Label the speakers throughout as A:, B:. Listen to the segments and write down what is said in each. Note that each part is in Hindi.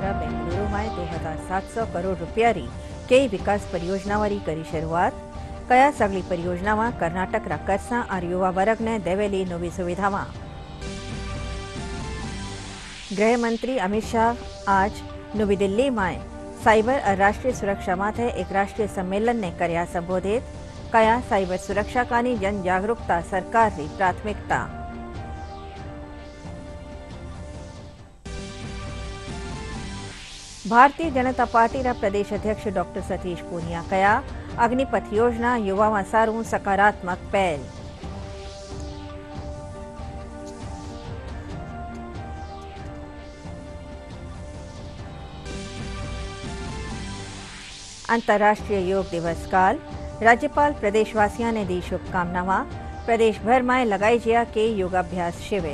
A: દ્વારા બેંગલુરુમાં 2700 કરોડ રૂપિયાની કઈ વિકાસ પરિયોજનાવાળી કરી શરૂઆત। કયા સગળી પરિયોજનામાં કર્ણાટક કરસાં और युवा वर्ग ने देवेली नवी सुविधावां। गृह मंत्री अमित शाह आज नवी दिल्ली में साइबर और राष्ट्रीय सुरक्षा माथे एक राष्ट्रीय सम्मेलन ने कर्या संबोधित। कया साइबर सुरक्षा कानी जन जागरूकता सरकार की प्राथमिकता। भारतीय जनता पार्टी प्रदेश अध्यक्ष डॉक्टर सतीश पूनिया कया अग्निपथ योजना युवा में सारू सकारात्मक पहल। अंतर्राष्ट्रीय योग दिवस काल राज्यपाल प्रदेशवासियों ने दी शुभकामनावां। प्रदेश भर में लगाई गया के योगाभ्यास शिविर।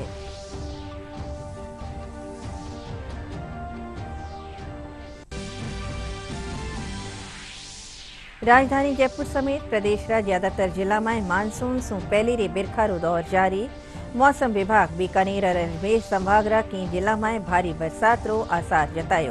A: राजधानी जयपुर समेत प्रदेश रा ज्यादातर जिला में मानसून सु पहली रे बिरखारू दौर जारी। मौसम विभाग बीकानेर और अजमेर संभाग रा कई जिला में भारी बरसात रो आसार जतायो।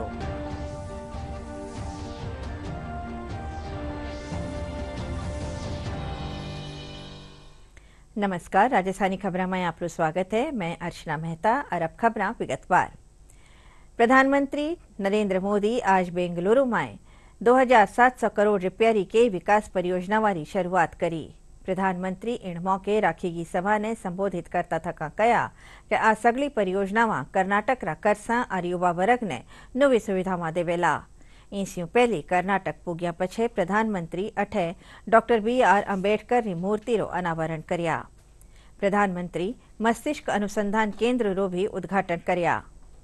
A: नमस्कार, राजस्थानी खबरों में आपका स्वागत है। मैं अर्चना मेहता और अब खबरें विगतवार। प्रधानमंत्री नरेंद्र मोदी आज बेंगलुरु में 2700 करोड़ रुपया की विकास परियोजना वाली शुरुआत करी। प्रधानमंत्री इन मौके राखी की सभा ने संबोधित करता थका कहा कि आ सगली परियोजनावां कर्नाटक रा करसां और युवा वर्ग ने नवी सुविधावां देवेला। ईस्यू पहली कर्नाटक पुग्या पछे प्रधानमंत्री अठे डॉक्टर BR अंबेडकर री मूर्ति रो अनावरण कर्या। प्रधानमंत्री मस्तिष्क अनुसंधान केंद्र रो भी उद्घाटन कर्या।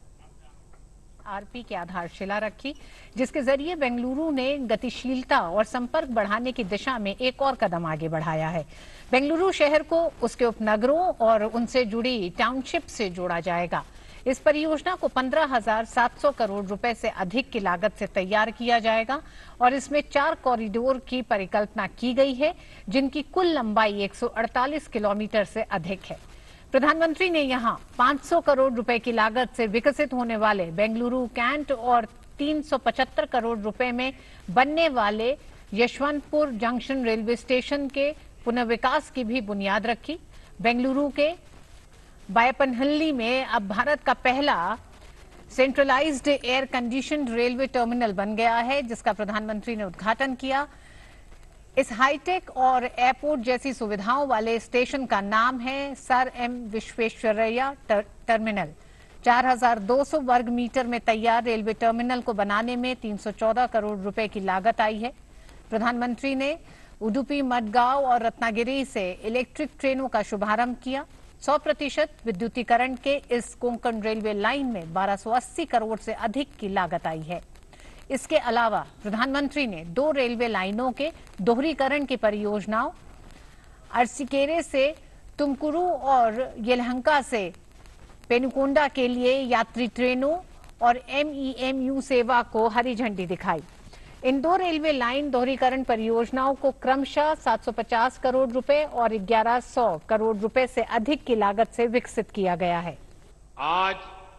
B: आरपी की आधारशिला रखी, जिसके जरिए बेंगलुरु ने गतिशीलता और संपर्क बढ़ाने की दिशा में एक और कदम आगे बढ़ाया है। बेंगलुरु शहर को उसके उपनगरों और उनसे जुड़ी टाउनशिप से जोड़ा जाएगा। इस परियोजना को 15,700 करोड़ रुपए से अधिक की लागत से तैयार किया जाएगा और इसमें 4 कॉरिडोर की परिकल्पना की गई है, जिनकी कुल लंबाई 148 किलोमीटर से अधिक है। प्रधानमंत्री ने यहां 500 करोड़ रुपए की लागत से विकसित होने वाले बेंगलुरु कैंट और 375 करोड़ रुपए में बनने वाले यशवंतपुर जंक्शन रेलवे स्टेशन के पुनर्विकास की भी बुनियाद रखी। बेंगलुरु के बायपनहल्ली में अब भारत का पहला centralised air conditioned railway terminal बन गया है, जिसका प्रधानमंत्री ने उद्घाटन किया। इस हाईटेक और एयरपोर्ट जैसी सुविधाओं वाले स्टेशन का नाम है सर एम विश्वेश्वरैया टर्मिनल। 4200 वर्ग मीटर में तैयार रेलवे टर्मिनल को बनाने में 314 करोड़ रुपए की लागत आई है। प्रधानमंत्री ने उडुपी, मडगांव और रत्नागिरी से इलेक्ट्रिक ट्रेनों का शुभारंभ किया। 100% विद्युतीकरण के इस कोंकण रेलवे लाइन में 1280 करोड़ से अधिक की लागत आई है। इसके अलावा प्रधानमंत्री ने 2 रेलवे लाइनों के दोहरीकरण की परियोजनाओं अरसीकेरे से तुमकुरू और येलहंका से पेनुकोंडा के लिए यात्री ट्रेनों और MEMU सेवा को हरी झंडी दिखाई। इन 2 रेलवे लाइन दोहरीकरण परियोजनाओं को क्रमशः 750 करोड़ रुपए और 1100 करोड़ रुपए से अधिक की लागत से विकसित किया गया है।
C: आज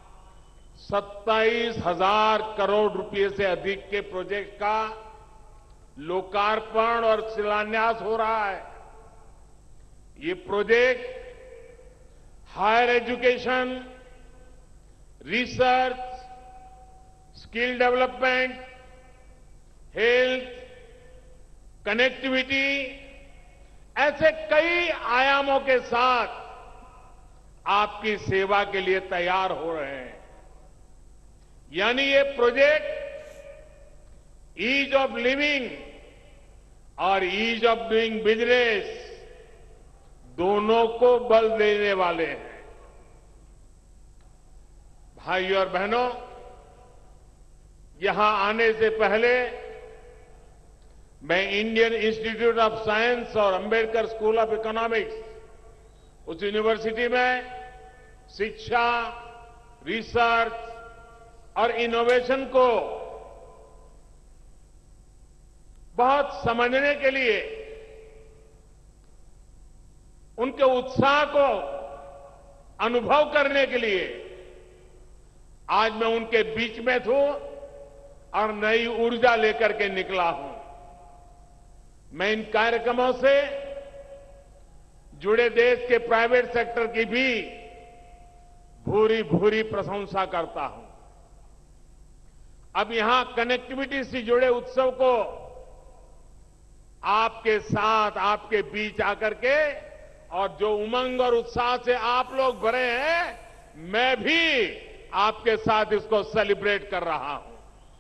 C: 27,000 करोड़ रुपए से अधिक के प्रोजेक्ट का लोकार्पण और शिलान्यास हो रहा है। ये project higher education, research, skill development, health, connectivity ऐसे कई आयामों के साथ आपकी सेवा के लिए तैयार हो रहे हैं। यानी ये प्रोजेक्ट ईज ऑफ लिविंग और ईज ऑफ डूइंग बिजनेस दोनों को बल देने वाले हैं। भाइयों और बहनों, यहां आने से पहले मैं इंडियन इंस्टीट्यूट ऑफ साइंस और अंबेडकर स्कूल ऑफ इकोनॉमिक्स, उस यूनिवर्सिटी में शिक्षा, रिसर्च और इनोवेशन को बहुत समझने के लिए, उनके उत्साह को अनुभव करने के लिए आज मैं उनके बीच में था और नई ऊर्जा लेकर के निकला हूं। मैं इन कार्यक्रमों से जुड़े देश के प्राइवेट सेक्टर की भी भूरी भूरी प्रशंसा करता हूं। अब यहां कनेक्टिविटी से जुड़े उत्सव को आपके साथ, आपके बीच आकर के, और जो उमंग और उत्साह से आप लोग भरे हैं, मैं भी आपके साथ इसको सेलिब्रेट कर रहा हूं।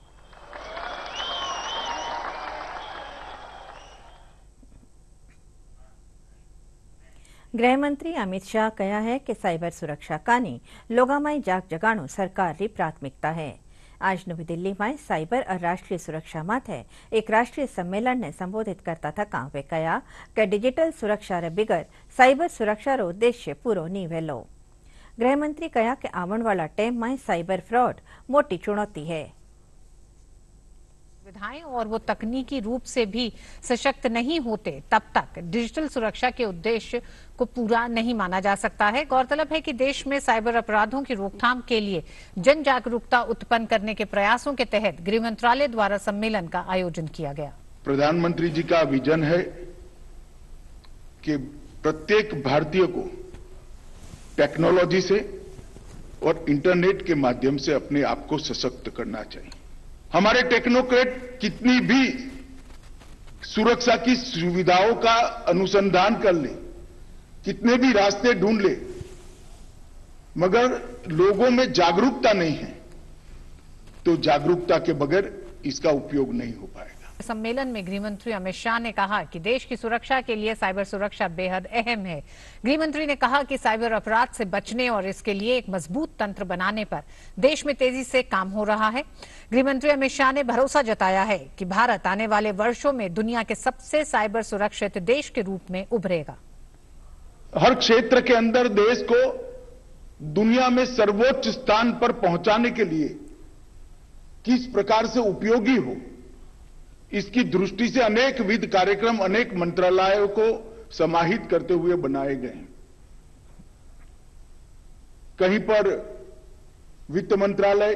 A: गृहमंत्री अमित शाह कहा है कि साइबर सुरक्षा कानी लोगामाई जाग जगाणु सरकारी प्राथमिकता है। आज नवी दिल्ली में साइबर और राष्ट्रीय सुरक्षा माथे एक राष्ट्रीय सम्मेलन ने संबोधित करता था वे कहा कि डिजिटल सुरक्षा रे बिगर साइबर सुरक्षा रो उद्देश्य पूरो नहीं वेलो। गृहमंत्री कहा कि आवन वाला टाइम में साइबर फ्रॉड मोटी चुनौती है।
B: सुविधाएं और वो तकनीकी रूप से भी सशक्त नहीं होते तब तक डिजिटल सुरक्षा के उद्देश्य को पूरा नहीं माना जा सकता है। गौरतलब है कि देश में साइबर अपराधों की रोकथाम के लिए जन जागरूकता उत्पन्न करने के प्रयासों के तहत गृह मंत्रालय द्वारा सम्मेलन का आयोजन किया गया।
D: प्रधानमंत्री जी का विजन है कि प्रत्येक भारतीय को टेक्नोलॉजी से और इंटरनेट के माध्यम से अपने आप को सशक्त करना चाहिए। हमारे टेक्नोक्रेट कितनी भी सुरक्षा की सुविधाओं का अनुसंधान कर ले, कितने भी रास्ते ढूंढ ले, मगर लोगों में जागरूकता नहीं है तो जागरूकता के बगैर इसका उपयोग नहीं हो पाएगा।
B: सम्मेलन में गृहमंत्री अमित शाह ने कहा कि देश की सुरक्षा के लिए साइबर सुरक्षा बेहद अहम है। गृहमंत्री ने कहा कि साइबर अपराध से बचने और इसके लिए एक मजबूत तंत्र बनाने पर देश में तेजी से काम हो रहा है। गृहमंत्री अमित शाह ने भरोसा जताया है कि भारत आने वाले वर्षों में दुनिया के सबसे साइबर सुरक्षित देश के रूप में उभरेगा।
D: हर क्षेत्र के अंदर देश को दुनिया में सर्वोच्च स्थान पर पहुंचाने के लिए किस प्रकार से उपयोगी हो, इसकी दृष्टि से अनेक विध कार्यक्रम अनेक मंत्रालयों को समाहित करते हुए बनाए गए हैं। कहीं पर वित्त मंत्रालय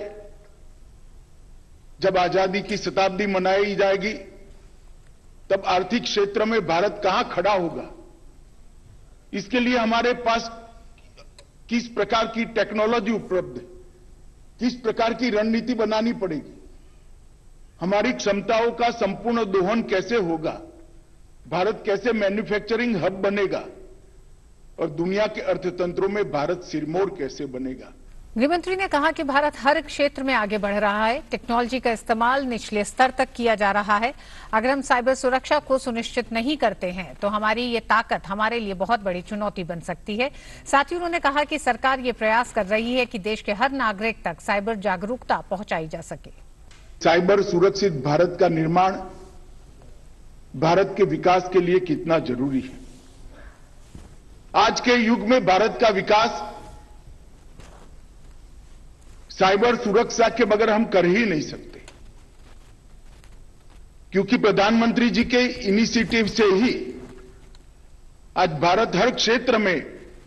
D: जब आजादी की शताब्दी मनाई जाएगी तब आर्थिक क्षेत्र में भारत कहां खड़ा होगा, इसके लिए हमारे पास किस प्रकार की टेक्नोलॉजी उपलब्ध है, किस प्रकार की रणनीति बनानी पड़ेगी, हमारी क्षमताओं का संपूर्ण दोहन कैसे होगा, भारत कैसे मैन्युफैक्चरिंग हब बनेगा और दुनिया के अर्थतंत्रों में भारत सिरमौर कैसे बनेगा।
B: गृहमंत्री ने कहा कि भारत हर क्षेत्र में आगे बढ़ रहा है। टेक्नोलॉजी का इस्तेमाल निचले स्तर तक किया जा रहा है। अगर हम साइबर सुरक्षा को सुनिश्चित नहीं करते हैं तो हमारी ये ताकत हमारे लिए बहुत बड़ी चुनौती बन सकती है। साथ ही उन्होंने कहा कि सरकार ये प्रयास कर रही है कि देश के हर नागरिक तक साइबर जागरूकता पहुंचाई जा सके।
D: साइबर सुरक्षित भारत का निर्माण भारत के विकास के लिए कितना जरूरी है। आज के युग में भारत का विकास साइबर सुरक्षा के बगैर हम कर ही नहीं सकते, क्योंकि प्रधानमंत्री जी के इनिशिएटिव से ही आज भारत हर क्षेत्र में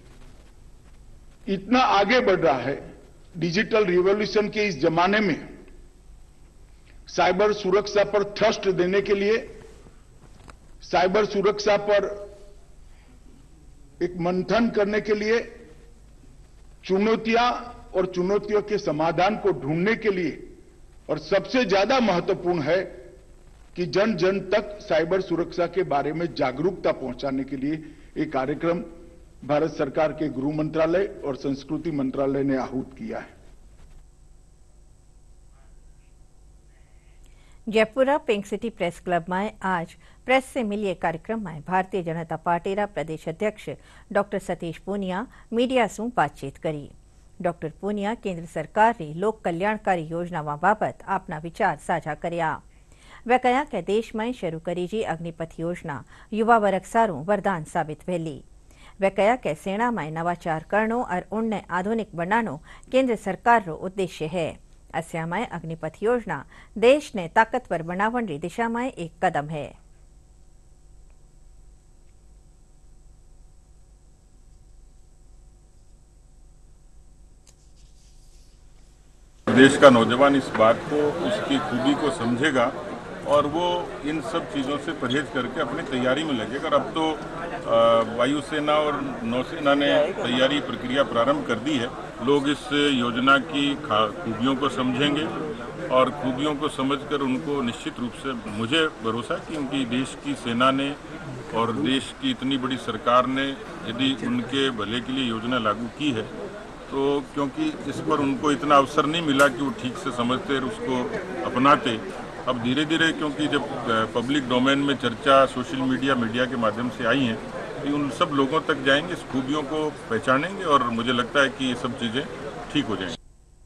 D: इतना आगे बढ़ रहा है। डिजिटल रिवॉल्यूशन के इस जमाने में साइबर सुरक्षा पर थ्रस्ट देने के लिए, साइबर सुरक्षा पर एक मंथन करने के लिए, चुनौतियां और चुनौतियों के समाधान को ढूंढने के लिए, और सबसे ज्यादा महत्वपूर्ण है कि जन जन तक साइबर सुरक्षा के बारे में जागरूकता पहुंचाने के लिए एक कार्यक्रम भारत सरकार के गृह मंत्रालय और संस्कृति मंत्रालय ने आहूत किया है।
A: जयपुरा पिंक सिटी प्रेस क्लब में आज प्रेस से मिलिए कार्यक्रम में भारतीय जनता पार्टी प्रदेश अध्यक्ष डॉक्टर सतीश पूनिया मीडिया से बातचीत करी। डॉक्टर पूनिया केंद्र सरकार की लोक कल्याणकारी योजनाओं बाबत अपना विचार साझा कर्या। वे कहा कि देश में शुरू करी जी अग्निपथ योजना युवा वर्ग सारू वरदान साबित वेली। वे कहा कि सेना में नवाचार करनो और उनने आधुनिक बनानो केंद्र सरकार रो उद्देश्य है। अस्या में अग्निपथ योजना देश ने ताकतवर बनावन री दिशा में एक कदम है।
E: देश का नौजवान इस बात को, उसकी खूबी को समझेगा और वो इन सब चीज़ों से परहेज करके अपनी तैयारी में लगेगा। और अब तो वायुसेना और नौसेना ने तैयारी प्रक्रिया प्रारंभ कर दी है। लोग इस योजना की खूबियों को समझेंगे और खूबियों को समझकर उनको निश्चित रूप से, मुझे भरोसा है कि उनकी देश की सेना ने और देश की इतनी बड़ी सरकार ने यदि उनके भले के लिए योजना लागू की है, तो क्योंकि इस पर उनको इतना अवसर नहीं मिला कि वो ठीक से समझते और उसको अपनाते। अब धीरे धीरे, क्योंकि जब पब्लिक डोमेन में चर्चा सोशल मीडिया के माध्यम से आई हैं, तो उन सब लोगों तक जाएंगे, इस खूबियों को पहचानेंगे और मुझे लगता है कि ये सब चीज़ें ठीक हो जाएंगी।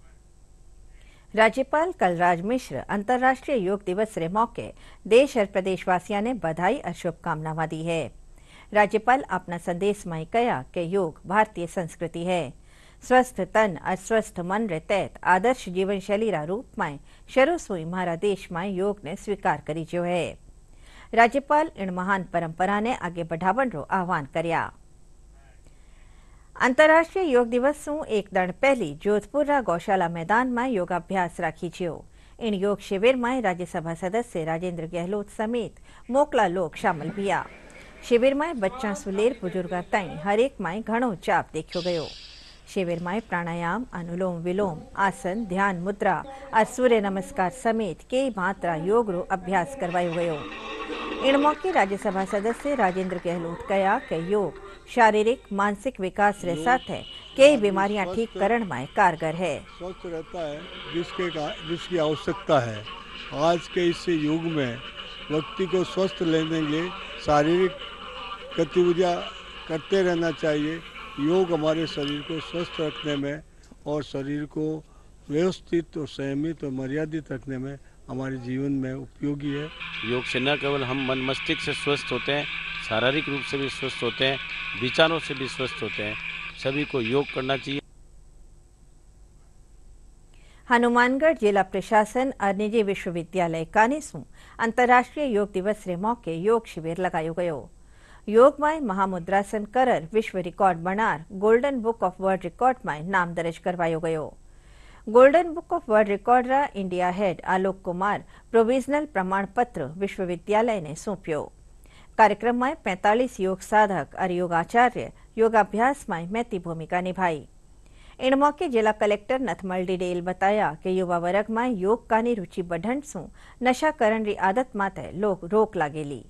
A: राज्यपाल कलराज मिश्र अंतर्राष्ट्रीय योग दिवस रे मौके देश और प्रदेशवासियों ने बधाई और शुभकामनाएं दी है। राज्यपाल अपना संदेश में कहा कि योग भारतीय संस्कृति है। स्वस्थ तन और स्वस्थ मन रे तहत आदर्श जीवन शैली रा रूप में शुरू से हमारा देश में योग ने स्वीकार करी जो है। राज्यपाल इन महान परंपरा ने आगे बढ़ावन रो आह्वान कर्या। अंतर्राष्ट्रीय योग दिवस सु एक दिन पहली जोधपुर रा गौशाला मैदान में योगाभ्यास राखी जो। इन योग शिविर में राज्यसभा सदस्य राजेंद्र गहलोत समेत मोकला लोग शामिल हुआ। शिविर में बच्चा सुलेर बुजुर्ग ताई हरेक में घणो चाप देखो गयो। शिविर में प्राणायाम, अनुलोम विलोम, आसन, ध्यान मुद्रा और सूर्य नमस्कार समेत कई मात्रा योग रो अभ्यास करवायो गयो। इन मौके राज्यसभा सदस्य राजेंद्र गहलोत कहा कि योग शारीरिक मानसिक विकास रे साथ है कई बीमारियां ठीक करण में कारगर है।
F: स्वस्थ रहता है जिसकी आवश्यकता है। आज के इस युग में व्यक्ति को स्वस्थ लेने के लिए शारीरिक गतिविधियां करते रहना चाहिए। योग हमारे शरीर को स्वस्थ रखने में और शरीर को व्यवस्थित और संयमित और मर्यादित रखने में हमारे जीवन में उपयोगी है।
G: योग से न केवल हम मन मस्तिष्क से स्वस्थ होते हैं, शारीरिक रूप से भी स्वस्थ होते हैं, विचारों से भी स्वस्थ होते हैं। सभी को योग करना चाहिए।
A: हनुमानगढ़ जिला प्रशासन और निजी विश्वविद्यालय कानिसु अंतर्राष्ट्रीय योग दिवस रे मौके योग शिविर लगायो गयो। योग में महामुद्रासन करर विश्व रिकॉर्ड बनार golden book of world record में नाम दर्ज करवायो गयो। Golden book of world record रा India head Alok Kumar provisional प्रमाण पत्र विश्वविद्यालय ने सौंप्यो। कार्यक्रम में 45 योग साधक और योगाचार्य योगाभ्यास में महती भूमिका निभाई। इन मौके जिला कलेक्टर नथमल डिडेल बताया कि युवा वर्ग में योग का रुचि बढ़न सु नशा करण री आदत माते लोग रोक लागेली।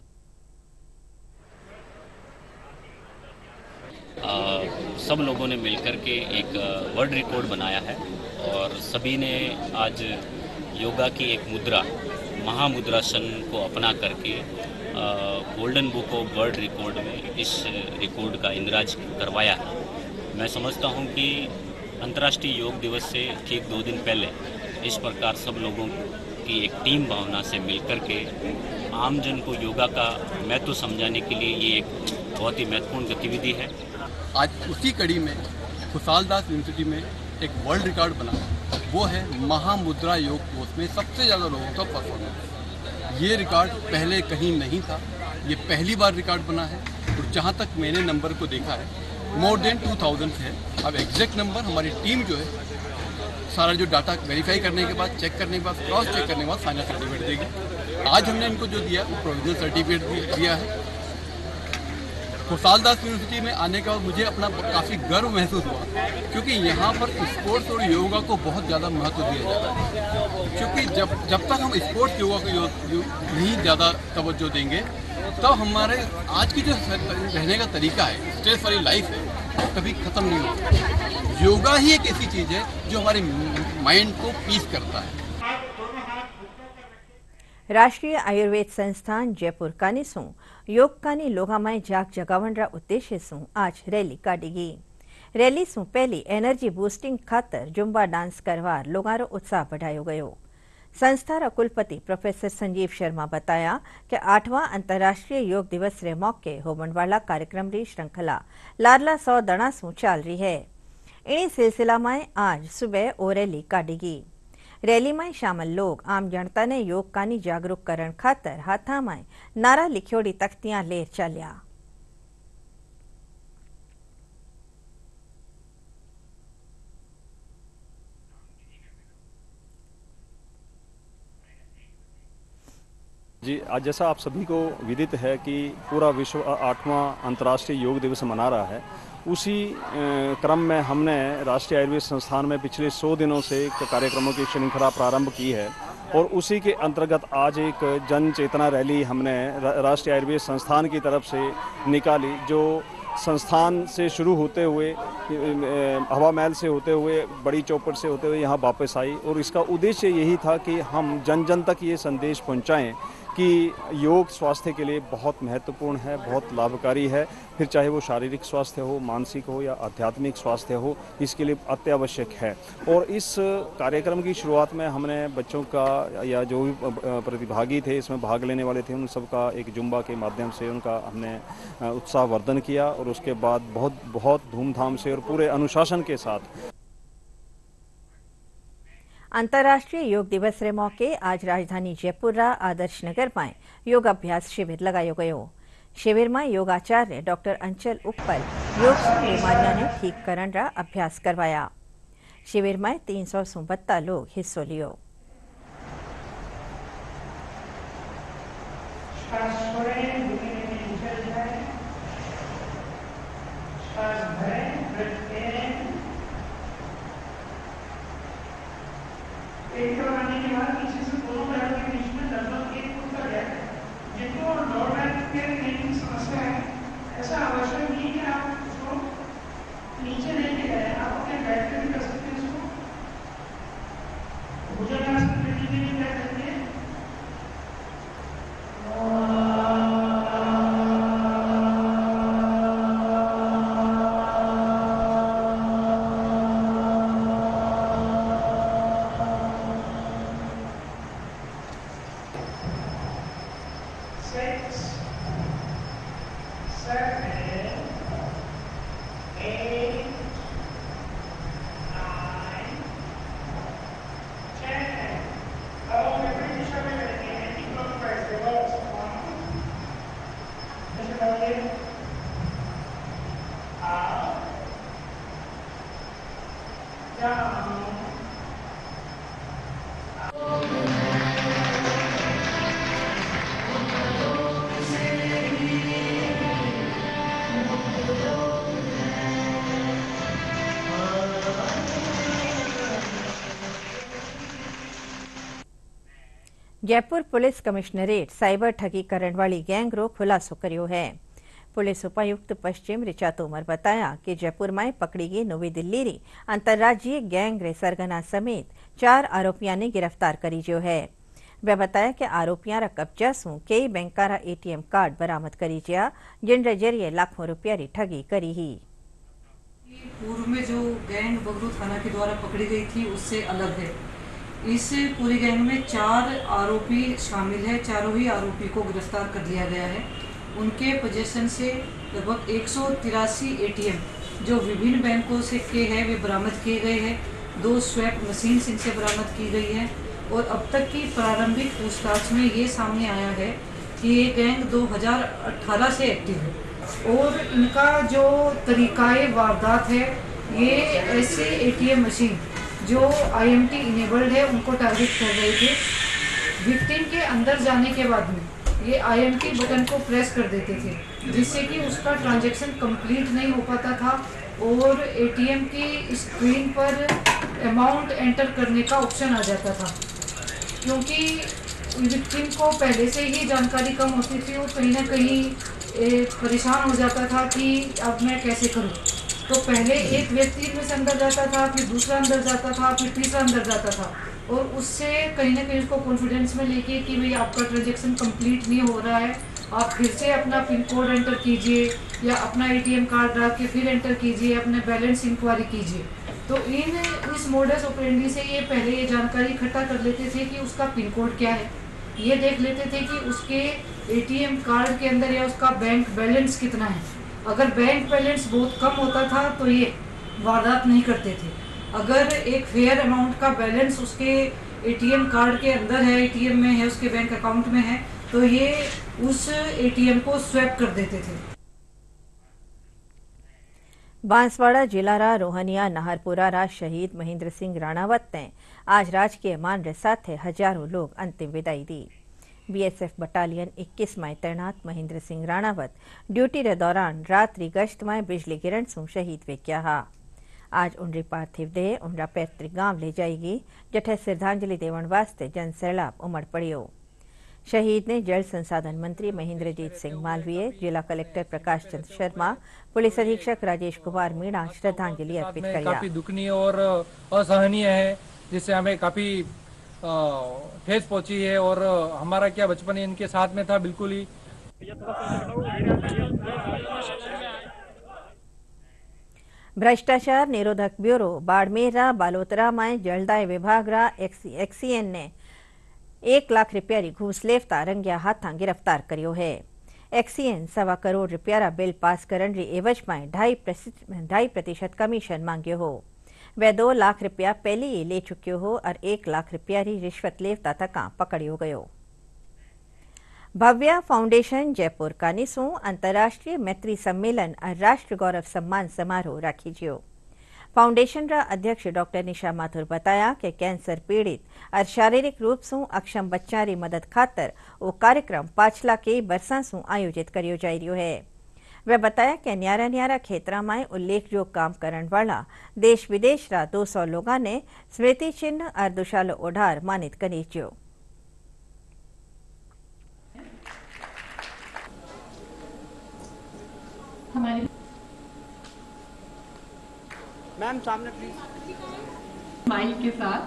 H: सब लोगों ने मिलकर के एक वर्ल्ड रिकॉर्ड बनाया है और सभी ने आज योगा की एक मुद्रा महामुद्रासन को अपना करके golden book of world record में इस रिकॉर्ड का इंदराज करवाया है। मैं समझता हूं कि अंतर्राष्ट्रीय योग दिवस से ठीक 2 दिन पहले इस प्रकार सब लोगों की एक टीम भावना से मिलकर के आमजन को योगा का महत्व समझाने के लिए ये एक बहुत ही महत्वपूर्ण गतिविधि है।
I: आज उसी कड़ी में खुशालदास यूनिवर्सिटी में एक वर्ल्ड रिकॉर्ड बना, वो है महामुद्रा योग कोर्स में सबसे ज़्यादा लोगों का परफॉर्मेंस। ये रिकॉर्ड पहले कहीं नहीं था, ये पहली बार रिकॉर्ड बना है और जहाँ तक मैंने नंबर को देखा है मोर देन 2000 है। अब एग्जैक्ट नंबर हमारी टीम जो है सारा जो डाटा वेरीफाई करने के बाद, चेक करने के बाद, क्रॉस चेक करने के बाद फाइनल सर्टिफिकेट देगी। आज हमने इनको जो दिया वो प्रोविजनल सर्टिफिकेट दिया है। खुशालदास यूनिवर्सिटी में आने के बाद मुझे अपना काफ़ी गर्व महसूस हुआ, क्योंकि यहाँ पर स्पोर्ट्स और योगा को बहुत ज़्यादा महत्व दिया जाता है। क्योंकि जब तक हम स्पोर्ट्स योगा को नहीं ज़्यादा तवज्जो देंगे तब हमारे आज की जो रहने का तरीका है, स्ट्रेस वाली लाइफ है, कभी ख़त्म नहीं होती। योगा ही एक ऐसी चीज़ है जो हमारे माइंड को पीस करता है।
A: राष्ट्रीय आयुर्वेद संस्थान जयपुर कानिसु योग कानी लोगा में जाग जगावन रा उद्देश्य सु आज रैली काढ़ी। रैली सु पहली एनर्जी बूस्टिंग खातर जुम्बा डांस करवार लोगां रो उत्साह बढ़ायो गयो। संस्था रा कुलपति प्रोफेसर संजीव शर्मा बताया कि 8वां अंतर्राष्ट्रीय योग दिवस रे मौके होवन वाला कार्यक्रम री श्रृंखला लारला 100 दड़ा सु चल रही है। इन्हीं सिलसिला में आज सुबह ओ रैली काढ़ी गई। रैली में शामिल लोग आम जनता ने योग कानी जागरूक करण खातर हाथा में नारा लिखोड़ी तख्तियां लेर चलिया।
J: जी, आज जैसा आप सभी को विदित है कि पूरा विश्व 8वां अंतर्राष्ट्रीय योग दिवस मना रहा है। उसी क्रम में हमने राष्ट्रीय आयुर्वेद संस्थान में पिछले 100 दिनों से एक कार्यक्रमों की श्रृंखला प्रारंभ की है और उसी के अंतर्गत आज एक जन चेतना रैली हमने राष्ट्रीय आयुर्वेद संस्थान की तरफ से निकाली, जो संस्थान से शुरू होते हुए हवा महल से होते हुए बड़ी चौपट से होते हुए यहाँ वापस आई और इसका उद्देश्य यही था कि हम जन जन तक ये संदेश पहुँचाएँ कि योग स्वास्थ्य के लिए बहुत महत्वपूर्ण है, बहुत लाभकारी है, फिर चाहे वो शारीरिक स्वास्थ्य हो, मानसिक हो या आध्यात्मिक स्वास्थ्य हो, इसके लिए अत्यावश्यक है। और इस कार्यक्रम की शुरुआत में हमने बच्चों का या जो भी प्रतिभागी थे, इसमें भाग लेने वाले थे, उन सबका एक जुम्बा के माध्यम से उनका हमने उत्साहवर्धन किया और उसके बाद बहुत धूमधाम से और पूरे अनुशासन के साथ
A: अंतर्राष्ट्रीय योग दिवस रे मौके आज राजधानी जयपुर आदर्श नगर में योगाभ्यास शिविर लगायो गयो। शिविर में योगाचार्य डॉक्टर अंचल उप्पल योग से बीमारियां ने ठीक करण रा अभ्यास करवाया। शिविर में 372 लोग हिस्सों लियो।
K: एक बनाने के बाद पीछे से दोनों पैरों के बीच में लगभग 1 फुट का गैप है। जिनको लोअर बैक के पेन की समस्या है, ऐसा आवश्यक नहीं कि आप उसको नीचे लेके गए, आप अपने बैठ के भी कर सकते हैं। इसको भुजंगासन करने के लिए क्या करते हैं,
A: जयपुर पुलिस कमिश्नरेट साइबर ठगी करण वाली गैंग रो खुलासो कर्यो है। पुलिस उपायुक्त पश्चिम ऋचा तोमर बताया कि जयपुर में पकड़ी गई नवी दिल्ली री अंतर्राज्यीय गैंग रे सरगना समेत 4 आरोपियों ने गिरफ्तार करी जो है। वे बताया कि आरोपियों रा कब्जा सु कई बैंका रा ATM कार्ड बरामद करी जिया, जिन रे जरिए लाखों रुपया री ठगी करी ही।
L: पूर्व में जो गैंग बगरू थाना के द्वारा पकड़ी गई थी उससे अलग है। इस पूरी गैंग में 4 आरोपी शामिल है। चारों ही आरोपी को गिरफ्तार कर लिया गया है। उनके पोजीशन से लगभग 183 ATM जो विभिन्न बैंकों से के हैं वे बरामद किए गए हैं। 2 स्वैप मशीन इनसे बरामद की गई है और अब तक की प्रारंभिक पूछताछ में ये सामने आया है कि ये गैंग 2018 से एक्टिव है और इनका जो तरीकाए वारदात है, ये ऐसे ATM मशीन जो IMT इनेबल्ड है उनको टारगेट कर रहे थे। विक्टिम के अंदर जाने के बाद में ये IMT बटन को प्रेस कर देते थे, जिससे कि उसका ट्रांजैक्शन कंप्लीट नहीं हो पाता था और ATM की स्क्रीन पर अमाउंट एंटर करने का ऑप्शन आ जाता था। क्योंकि विक्टिम को पहले से ही जानकारी कम होती थी और कहीं ना कहीं परेशान हो जाता था कि अब मैं कैसे करूं। तो पहले एक व्यक्ति में से अंदर जाता था, फिर दूसरा अंदर जाता था, फिर तीसरा अंदर जाता था और उससे कहीं ना कहीं उसको कॉन्फिडेंस में लेके कि भाई आपका ट्रांजैक्शन कंप्लीट नहीं हो रहा है, आप फिर से अपना पिन कोड एंटर कीजिए या अपना ATM कार्ड रख के फिर एंटर कीजिए, अपने बैलेंस इंक्वायरी कीजिए। तो इस मोडस ऑपरेंडी से ये पहले ये जानकारी इकट्ठा कर लेते थे कि उसका पिन कोड क्या है, ये देख लेते थे कि उसके ATM कार्ड के अंदर या उसका बैंक बैलेंस कितना है। अगर बैंक बैलेंस बहुत कम होता था तो ये वारदात नहीं करते थे। अगर एक फेयर अमाउंट का बैलेंस उसके ATM कार्ड के अंदर है, ATM में है, उसके बैंक अकाउंट में है, तो ये उस ATM को स्वैप कर देते थे।
A: बांसवाड़ा जिला रा रोहनिया नाहरपुरा रा शहीद महेंद्र सिंह राणावत ने आज राजकीय मान रे साथे हजारों लोग अंतिम विदाई दी। बीएसएफ बटालियन 21 में तैनात महेंद्र सिंह राणावत ड्यूटी रे दौरान रात्रि गश्त में बिजली गिरण से शहीद वेक्या हा। आज उनरी पार्थिव देह उनरा पैतृक गांव ले जाएगी, जठे श्रद्धांजलि देवन वास्ते जन सैलाब उमड़ पड़ियो। शहीद ने जल संसाधन मंत्री महेंद्रजीत सिंह मालवीय, जिला कलेक्टर प्रकाश चंद्र शर्मा, पुलिस अधीक्षक राजेश कुमार मीणा श्रद्धांजलि अर्पित किया।
M: काफी दुखनीय और असहनीय है, जिससे हमें काफी ठेस पहुंची है और हमारा क्या बचपन इनके साथ में था बिल्कुल ही।
A: भ्रष्टाचार निरोधक ब्यूरो बाड़मेर बालोतरा में जलदाय विभाग रा एक्सीएन ने 1 लाख रुपया री घूस लेवता रंगिया हाथा गिरफ्तार करियो है। एक्सीएन 1.25 करोड़ रुपया रा बिल पास करन री एवज में 2.5% कमीशन मांग्यो हो। वह 2 लाख रुपया पहले ही ले चुक्यो हो और 1 लाख रुपया री रिश्वत लेवता तका पकड़ियो गयो। भव्या फाउंडेशन जयपुर का निसो अंतर्राष्ट्रीय मैत्री सम्मेलन और राष्ट्र गौरव सम्मान समारोह राखी जियो। फाउंडेशन रा अध्यक्ष डॉक्टर निशा माथुर बताया कि कैंसर पीड़ित और शारीरिक रूप से अक्षम बच्चा री मदद खातर वो कार्यक्रम पाछला के बरसा से आयोजित करियो जा रही है। वह बताया कि न्यारा न्यारा क्षेत्र में उल्लेखयोग काम करने वाला देश विदेश रा 200 लोगों ने स्मृति चिन्ह और दुशालो ओढ़ार मानित करीजियो।
N: मैम सामने प्लीज माइक के साथ।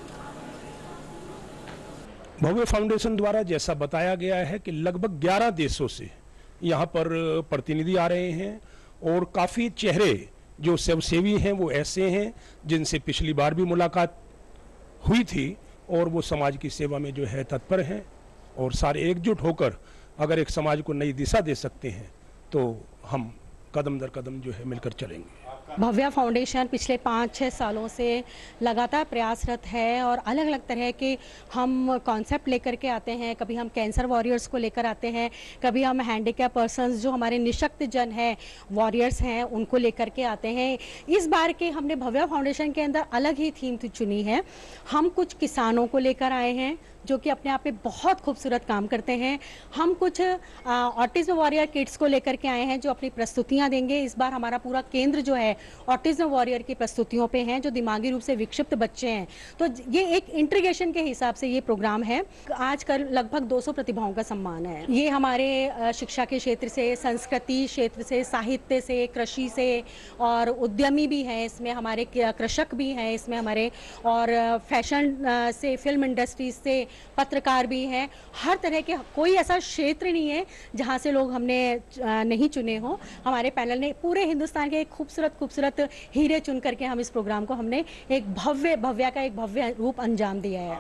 O: भव्य फाउंडेशन द्वारा जैसा बताया गया है कि लगभग 11 देशों से यहाँ पर प्रतिनिधि आ रहे हैं और काफ़ी चेहरे जो स्वयंसेवी हैं वो ऐसे हैं जिनसे पिछली बार भी मुलाकात हुई थी और वो समाज की सेवा में जो है तत्पर हैं और सारे एकजुट होकर अगर एक समाज को नई दिशा दे सकते हैं तो हम कदम दर कदम जो है मिलकर चलेंगे।
P: भव्या फाउंडेशन पिछले 5-6 सालों से लगातार प्रयासरत है और अलग अलग तरह के हम कॉन्सेप्ट लेकर के आते हैं। कभी हम कैंसर वॉरियर्स को लेकर आते हैं, कभी हम हैंडीकैप पर्सन्स जो हमारे निशक्त जन हैं, वॉरियर्स हैं, उनको लेकर के आते हैं। इस बार के हमने भव्या फाउंडेशन के अंदर अलग ही थीम चुनी है। हम कुछ किसानों को लेकर आए हैं जो कि अपने आप में बहुत खूबसूरत काम करते हैं। हम कुछ ऑटिज्म वॉरियर किड्स को लेकर के आए हैं जो अपनी प्रस्तुतियां देंगे। इस बार हमारा पूरा केंद्र जो है ऑटिज्म वॉरियर की प्रस्तुतियों पे हैं जो दिमागी रूप से विक्षिप्त बच्चे हैं। तो ये एक इंटीग्रेशन के हिसाब से ये प्रोग्राम है। आज कल लगभग 200 प्रतिभाओं का सम्मान है। ये हमारे शिक्षा के क्षेत्र से, संस्कृति क्षेत्र से, साहित्य से, कृषि से और उद्यमी भी हैं इसमें, हमारे कृषक भी हैं इसमें हमारे, और फैशन से, फिल्म इंडस्ट्री से, पत्रकार भी हैं। हर तरह के कोई ऐसा क्षेत्र नहीं है जहां से लोग हमने नहीं चुने हो। हमारे पैनल ने पूरे हिंदुस्तान के खूबसूरत हीरे चुन करके हम इस प्रोग्राम को हमने एक भव्या का एक भव्य रूप अंजाम दिया है।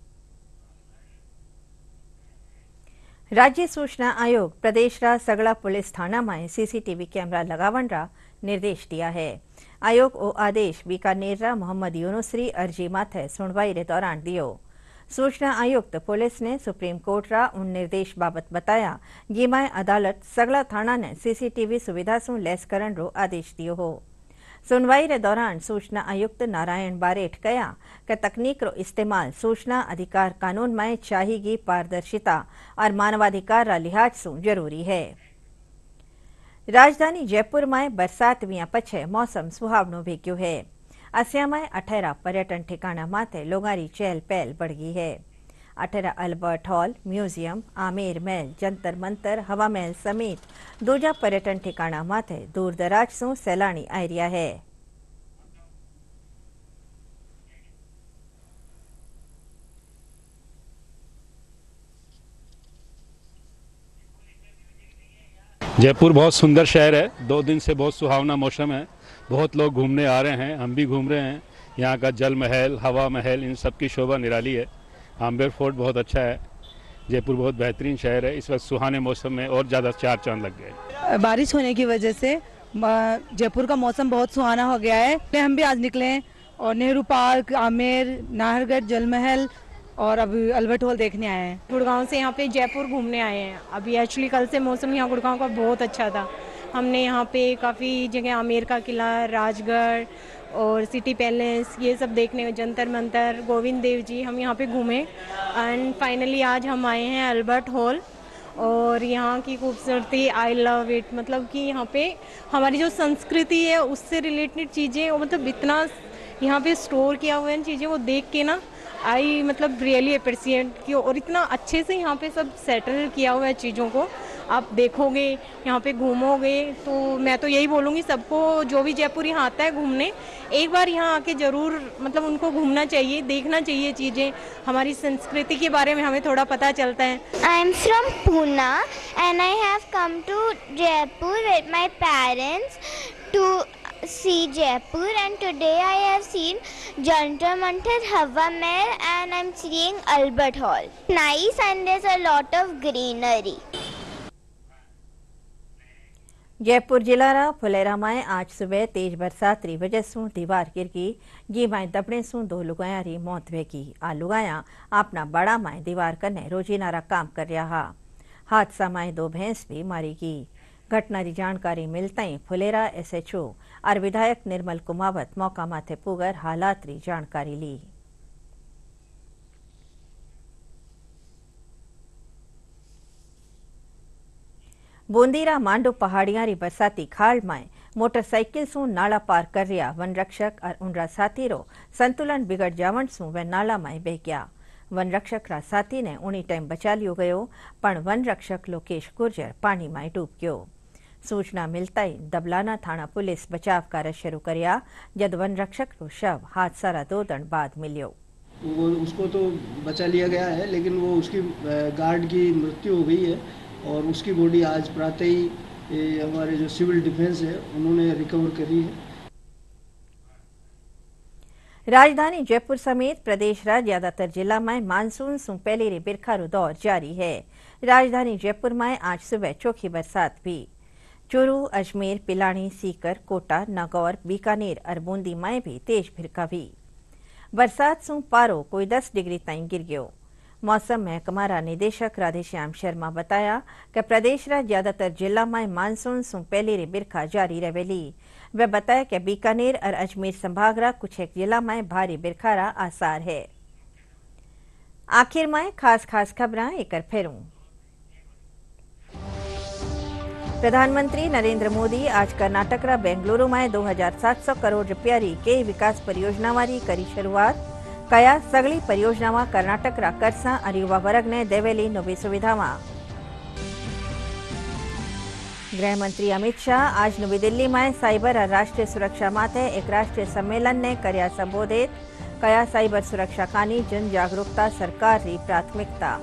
A: राज्य सूचना आयोग प्रदेश रा सगड़ा पुलिस थाना में सीसीटीवी कैमरा लगावन रा निर्देश दिया है। आयोग ओ आदेश बीकानेर रा मोहम्मद यूनुसरी अर्जी माथे सुनवाई रे दौरान दियो। सूचना आयुक्त पुलिस ने सुप्रीम कोर्ट रा उन निर्देश बाबत बताया जिसमें अदालत सगड़ा थाना ने सीसीटीवी सुविधा से लैस करन रो आदेश दियो हो। सुनवाई रे दौरान सूचना आयुक्त नारायण बारेठ कहा कि तकनीक रो इस्तेमाल सूचना अधिकार कानून में चाहिगी पारदर्शिता और मानवाधिकार रा लिहाज से जरूरी है। राजधानी जयपुर में बरसात विया पछे मौसम सुहावनो भेग्यो है। अस्या में 18 पर्यटन ठिकाना माथे लोगारी चहल पहल बढ़ गई है। 18 अल्बर्ट हॉल, म्यूजियम, आमेर महल, जंतर मंतर, हवा महल समेत दूजा पर्यटन ठिकाना माथे दूर दराज से सैलानी आ रहा है।
Q: जयपुर बहुत सुंदर शहर है। 2 दिन से बहुत सुहावना मौसम है। बहुत लोग घूमने आ रहे हैं, हम भी घूम रहे हैं। यहाँ का जल महल, हवा महल, इन सब की शोभा निराली है। आम्बेर फोर्ट बहुत अच्छा है। जयपुर बहुत बेहतरीन शहर है। इस वक्त सुहाने मौसम में और ज़्यादा 4 चांद लग गए।
R: बारिश होने की वजह से जयपुर का मौसम बहुत सुहाना हो गया है। हम भी आज निकले और नेहरू पार्क, आमेर, नाहरगढ़, जल महल और अभी अल्बर्ट हॉल देखने आए हैं।
S: गुड़गांव से यहाँ पे जयपुर घूमने आए हैं। अभी एक्चुअली कल से मौसम यहाँ गुड़गांव का बहुत अच्छा था। हमने यहाँ पे काफ़ी जगह, आमेर का किला, राजगढ़ और सिटी पैलेस, ये सब देखने, जंतर मंतर, गोविंद देव जी, हम यहाँ पे घूमे। एंड फाइनली आज हम आए हैं अल्बर्ट हॉल, और यहाँ की खूबसूरती आई लव इट। मतलब कि यहाँ पे हमारी जो संस्कृति है उससे रिलेटेड चीज़ें, मतलब इतना यहाँ पे स्टोर किया हुआ है चीज़ें, वो देख के ना आई मतलब रियली अप्रिशिएट की, और इतना अच्छे से यहाँ पे सब सेटल किया हुआ है चीज़ों को। आप देखोगे, यहाँ पे घूमोगे, तो मैं तो यही बोलूँगी सबको, जो भी जयपुर यहाँ आता है घूमने, एक बार यहाँ आके ज़रूर मतलब उनको घूमना चाहिए, देखना चाहिए चीज़ें, हमारी संस्कृति के बारे में हमें थोड़ा पता चलता है।
T: I am from Poona and I have come to Jaipur with my parents to see Jaipur, and today I have seen Jantar Mantar, Hawa Mahal, and I'm seeing Albert Hall. Nice, and there's a lot of greenery.
A: Jaipur जिला फुलेरा में आज सुबह तेज बरसात री वजह से दीवार गिर गई, जी माए दबने से दो लुगाया री मौत वेगी। आ लुगाया अपना बड़ा माए दीवार कने रोजीनारा काम कर रहा। हादसा माए दो भैंस भी मारी गई। घटना की जानकारी मिलता ही फुलेरा SHO और विधायक निर्मल कुमावत मौका माथे पुगर हालात री जानकारी ली। बूंदीरा मांडो पहाड़ियां री बरसाती खाल में मोटरसाइकिल सु नाला पार कर रहा वन रक्षक और उनरा साथी रो संतुलन बिगड़ जावन सु वे नाला में बह गया। वन रक्षक रा साथी ने उनी टाइम बचा लियो गयो, पण वन रक्षक लोकेश गुर्जर पानी में डूब गयो। सूचना मिलता ही दबलाना थाना पुलिस बचाव कार्य शुरू करया, जद वन रक्षक रो शव हादसा रा 2 दिन बाद मिलियो।
U: वो उसको तो बचा लिया गया है, लेकिन वो उसकी गार्ड की मृत्यु हो गई है, और उसकी बॉडी आज प्रातः ही हमारे जो सिविल डिफेंस है उन्होंने रिकवर करी है।
A: राजधानी जयपुर समेत प्रदेश रा ज्यादातर जिला में मानसून सु पहले रे बिरखा रो दौर जारी है। राजधानी जयपुर में आज सुबह चोखी बरसात भी। चूरू, अजमेर, पिलानी, सीकर, कोटा, नागौर, बीकानेर और बूंदी में भी तेज बिरखा भी। बरसात सु पारो कोई 10 डिग्री ताईं गिर गयो। मौसम महकमा रा निदेशक राधेश्याम शर्मा बताया कि प्रदेश रा ज्यादातर जिला में मानसून सु पहले रे बिरखा जारी रहेली। वे बताया कि बीकानेर और अजमेर संभाग रा कुछ एक जिला में भारी बिरखा रा आसार है। आखिर में खास खबरां एक फेरूं। प्रधानमंत्री नरेंद्र मोदी आज कर्नाटक रा बेंगलुरु में 2700 करोड़ रुपया री कई विकास परियोजना वाली करी शुरुआत। कया सगली परियोजना में कर्नाटक रा करसा और युवा वर्ग ने देवेली नवी सुविधावां। गृह मंत्री अमित शाह आज नवी दिल्ली में साइबर और राष्ट्रीय सुरक्षा माथे एक राष्ट्रीय सम्मेलन ने कर्या संबोधित। कया साइबर सुरक्षा कानी जन जागरूकता सरकार री प्राथमिकता।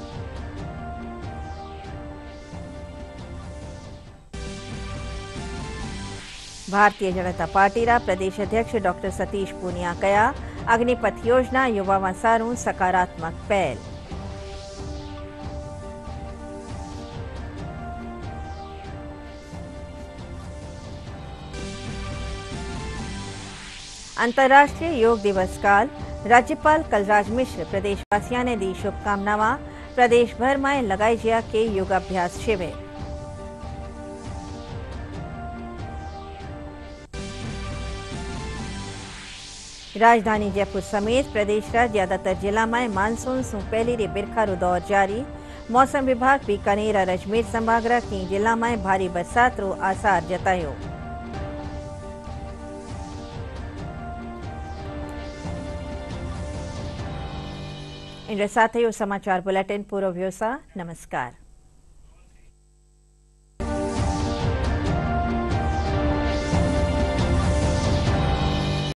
A: भारतीय जनता पार्टी रा प्रदेश अध्यक्ष डॉक्टर सतीश पूनिया कया अग्निपथ योजना युवा सारू सकारात्मक पहल। अंतर्राष्ट्रीय योग दिवस काल राज्यपाल कलराज मिश्र प्रदेशवासियों ने दी शुभकामनावां। प्रदेश भर में लगाई जिया के योगाभ्यास शिविर। राजधानी जयपुर समेत प्रदेश रा ज्यादातर जिला में मानसून सु पहली रे बिरखा रो दौर जारी। मौसम विभाग बीकानेर और अजमेर संभाग रा कई जिला में भारी बरसात रो आसार जतायो। इन साथ ही समाचार बुलेटिन पूरो व्योसा। नमस्कार।